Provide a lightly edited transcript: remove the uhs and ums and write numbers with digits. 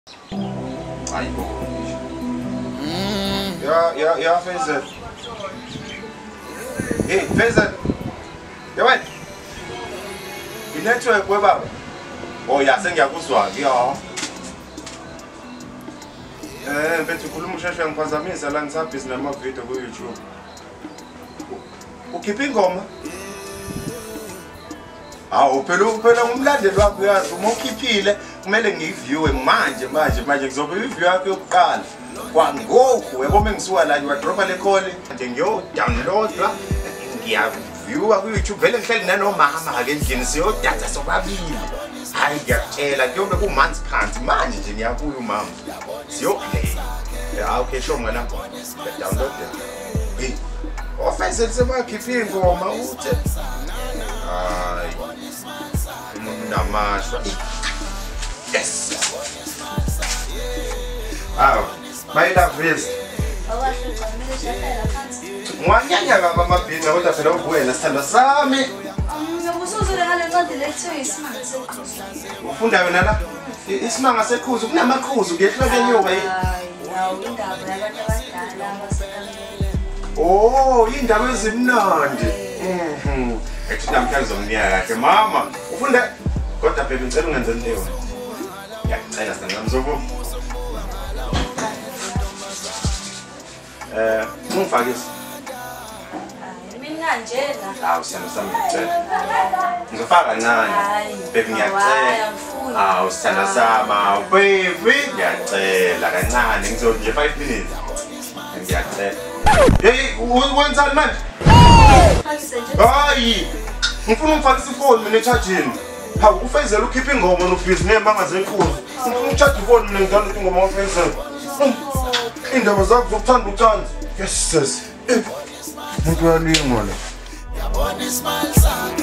Hayibo. Ya Faisal. Hey Faisal. Yawena. Inetwork webaba. Oh ya sengiyakuzwa ngiyo. Mfethu ukhuluma usheshe ngiphazamisa la ngisabhizi nama video ku YouTube. Ukhipha ingoma? Hawu phela ngumlandeli wakho uyazi uma ukhiphile kumele ngiyiviewe manje kuzobe iview yakho yokuqala. Kwangoku yabo mengisuka la ngiwadropa le call nje ngiyo downloadwa ngiyaviewa ku YouTube vele ngihleli nanomama ake endlini siyodansa sobabili. Hayi ngiyakutshela kuyobe kumanzi phansi manje nje ngiyakuya umama. Siyoplay. Okay show ngala. Download it. Hey. Ofense sebakhipha ingoma uthe. Hayi. Namashwa. Yes. My love is. Mwanyanya kama mabhinqa kodwa phela ubuwena sithando sami. Ngiyabusuzela ngale ncwadi lethiwe isimanga sekhuzu. Ufunda yona la? Isimanga sekhuzu kunamakhuzu kuyehla kenyoka yini? Hawu indaba yabantu abadala abasekhaya. Oh, indaba ezimnandi. Ethi namhlanje zomnyaka kahle mama. Ufunda kodwa baby ngicela ungenzeli leyo. Ngiyacela sana mzobo. Ungifakise. Mina njena. Hawu sithando sami ngicela. Ngizofaka kancane. Baby ngiyacela. Hawu sithando sami. Baby ngiyacela kancane ngizoje 5 minutes. Ngiyacela. Hey, wenzani manje? Hayi. Ngifuna ungifakise ifoni mina echarging. Hawu uFaisal ukhipha ingoma nobhizi nemanga zenkulu. Ngifuna ucharge ifoni mina ngidala ingoma kaFaisal. Indaba zakho zokuthanda uthanda. Yes sis. Umuntu uyalingwa la. Yabona ismile sakhe.